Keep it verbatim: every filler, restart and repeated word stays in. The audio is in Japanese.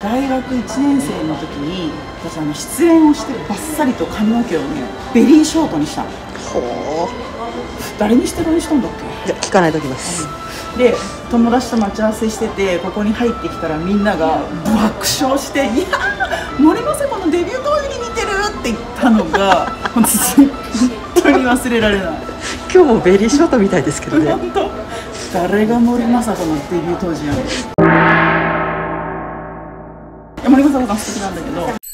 大学いちねん生の時に私あの失恋をしてバッサリと髪の毛をねベリーショートにしたの。 ほ誰にしてるにしたんだっけ。 う。じゃ聞かないときます。 で友達と待ち合わせしててここに入ってきたらみんなが爆笑して「いやー森昌子のデビュー当時に似てる!」って言ったのが本当に忘れられない。 今日もベリーショートみたいですけどね。 本当誰が森昌子のデビュー当時やねん。森昌子さん素敵なんだけど。